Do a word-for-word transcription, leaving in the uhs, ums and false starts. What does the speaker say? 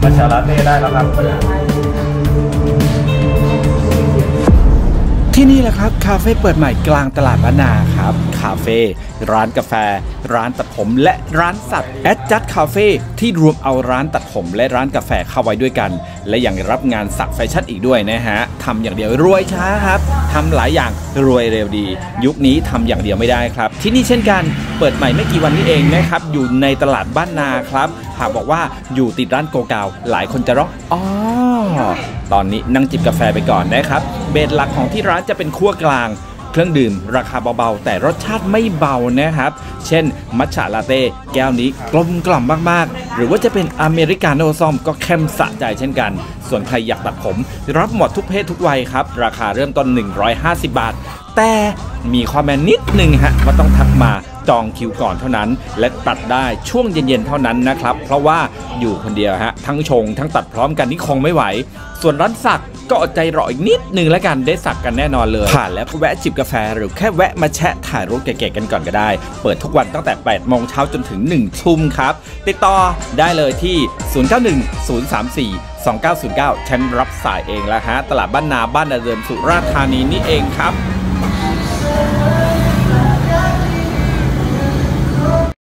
มัทฉะลาเต้ได้แล้วครับที่นี่แหละครับคาเฟ่เปิดใหม่กลางตลาดบ้านนาครับคาเฟ่ร้านกาแฟร้านตัดผมและร้านสัตว์แอดจัดคาเฟ่ที่รวมเอาร้านตัดผมและร้านกาแฟเข้าไว้ด้วยกันและยังรับงานสักแฟชั่นอีกด้วยนะฮะทำอย่างเดียวรวยช้าครับทำหลายอย่างรวยเร็วดียุคนี้ทำอย่างเดียวไม่ได้ครับที่นี่เช่นกันเปิดใหม่ไม่กี่วันนี้เองนะครับอยู่ในตลาดบ้านนาครับหากบอกว่าอยู่ติดร้านโกกาวหลายคนจะร้องอ๋อตอนนี้นั่งจิบกาแฟไปก่อนนะครับเบสหลักของที่ร้านจะเป็นคั่วกลางเครื่องดื่มราคาเบาๆแต่รสชาติไม่เบานะครับเช่นมัทฉะลาเต้แก้วนี้กลมกล่อมมากๆหรือว่าจะเป็นอเมริกาโน่ส้มก็เข้มสะใจเช่นกันส่วนใครอยากตัดผมรับหมดทุกเพศทุกวัยครับราคาเริ่มต้นหนึ่งร้อยห้าสิบบาทแต่มีข้อแม้นิดนึงฮะว่าต้องทักมาจองคิวก่อนเท่านั้นและตัดได้ช่วงเย็นๆเท่านั้นนะครับเพราะว่าอยู่คนเดียวฮะทั้งชงทั้งตัดพร้อมกันนี่คงไม่ไหวส่วนร้านสักก็อดใจรออีกนิดนึงแล้วกันได้สักกันแน่นอนเลยผ่านแล้วก็แวะจิบกาแฟหรือแค่แวะมาแชะถ่ายรูปเก๋ๆกันก่อนก็ได้เปิดทุกวันตั้งแต่แปดโมงเช้าจนถึงหนึ่งทุ่มครับติดต่อได้เลยที่ศูนย์ เก้า หนึ่ง ศูนย์ สาม สี่ สอง เก้า ศูนย์ เก้าฉันรับสายเองแล้วฮะตลาดบ้านนาบ้านนาเดิมสุราษฎร์ธานีนี่เองครับ